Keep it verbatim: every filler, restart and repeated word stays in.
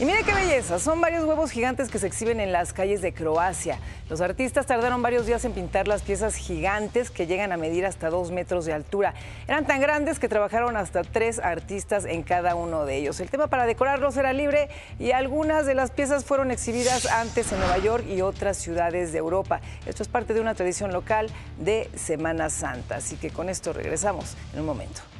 Y mire qué belleza, son varios huevos gigantes que se exhiben en las calles de Croacia. Los artistas tardaron varios días en pintar las piezas gigantes que llegan a medir hasta dos metros de altura. Eran tan grandes que trabajaron hasta tres artistas en cada uno de ellos. El tema para decorarlos era libre y algunas de las piezas fueron exhibidas antes en Nueva York y otras ciudades de Europa. Esto es parte de una tradición local de Semana Santa, así que con esto regresamos en un momento.